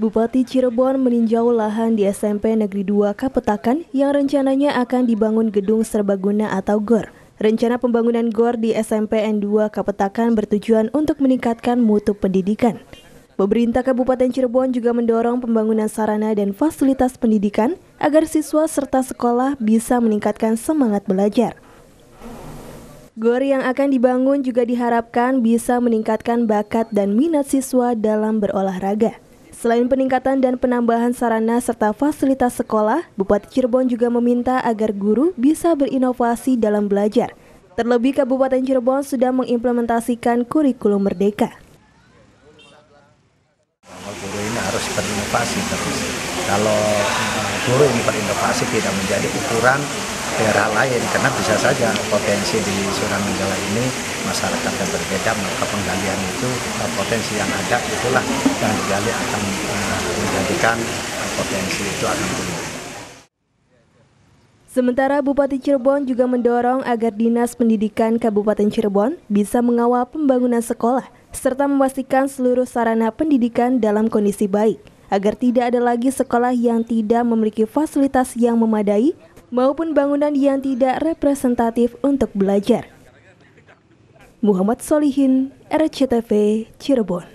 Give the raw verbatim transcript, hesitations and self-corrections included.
Bupati Cirebon meninjau lahan di S M P Negeri dua Kapetakan yang rencananya akan dibangun gedung serbaguna atau GOR. Rencana pembangunan GOR di S M P N dua Kapetakan bertujuan untuk meningkatkan mutu pendidikan. Pemerintah Kabupaten Cirebon juga mendorong pembangunan sarana dan fasilitas pendidikan agar siswa serta sekolah bisa meningkatkan semangat belajar. GOR yang akan dibangun juga diharapkan bisa meningkatkan bakat dan minat siswa dalam berolahraga. Selain peningkatan dan penambahan sarana serta fasilitas sekolah, Bupati Cirebon juga meminta agar guru bisa berinovasi dalam belajar. Terlebih Kabupaten Cirebon sudah mengimplementasikan kurikulum merdeka. Guru ini harus berinovasi terus. Kalau guru ini berinovasi tidak menjadi ukuran daerah lain, karena bisa saja potensi di Suranenggala ini masyarakat yang berbeda, maka penggalian itu potensi yang ada itulah yang digali akan menjadikan potensi itu akan tumbuh. Sementara Bupati Cirebon juga mendorong agar Dinas Pendidikan Kabupaten Cirebon bisa mengawal pembangunan sekolah serta memastikan seluruh sarana pendidikan dalam kondisi baik agar tidak ada lagi sekolah yang tidak memiliki fasilitas yang memadai maupun bangunan yang tidak representatif untuk belajar. Muhammad Solihin, R C T V, Cirebon.